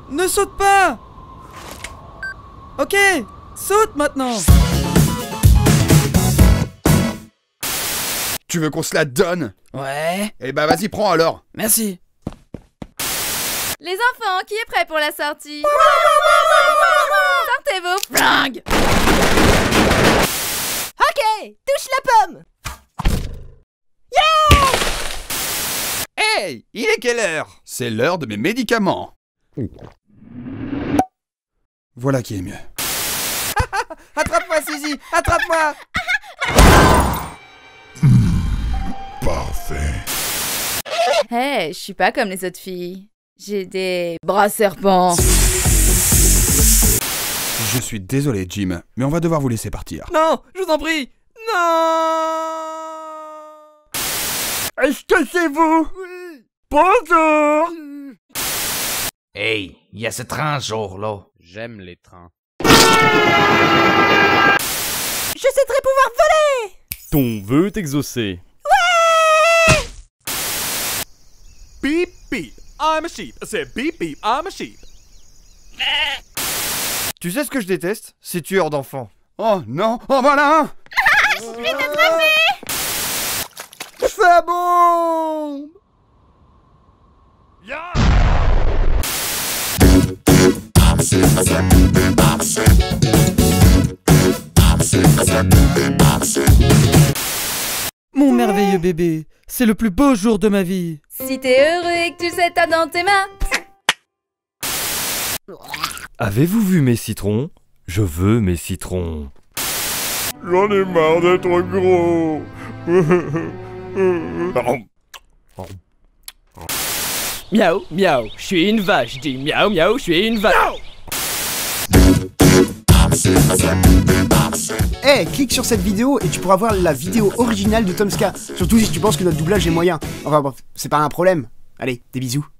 Ne saute pas! Ok, saute maintenant! Tu veux qu'on se la donne? Ouais, Eh bah vas-y, prends alors. merci. Les enfants, qui est prêt pour la sortie? Sortez vos flingues! Ok, touche la pomme. Hey, il est quelle heure? C'est l'heure de mes médicaments. Voilà qui est mieux. Attrape-moi, Suzy! Attrape-moi! Parfait. Hey, je suis pas comme les autres filles. J'ai des bras serpents. Je suis désolé, Jim, mais on va devoir vous laisser partir. Non, je vous en prie! Non! Est-ce que c'est vous? Oui. Bonjour. Hey, il y a ce train jour-là. J'aime les trains. Je souhaiterais pouvoir voler. Ton vœu est exaucé. Beep beep, I'm a sheep. C'est beep beep, I'm a sheep. Tu sais ce que je déteste? Ces tueurs d'enfants. Oh non, oh voilà un. Je fais la bombe! Mon merveilleux bébé, c'est le plus beau jour de ma vie. Si t'es heureux et que tu sais t'as dans tes mains. Avez-vous vu mes citrons? Je veux mes citrons. J'en ai marre d'être gros. Miaou, miaou, je suis une vache, je dis miaou, miaou, je suis une vache. Eh, clique sur cette vidéo et tu pourras voir la vidéo originale de Tomska. Surtout si tu penses que notre doublage est moyen. Enfin bref, c'est pas un problème. Allez, des bisous.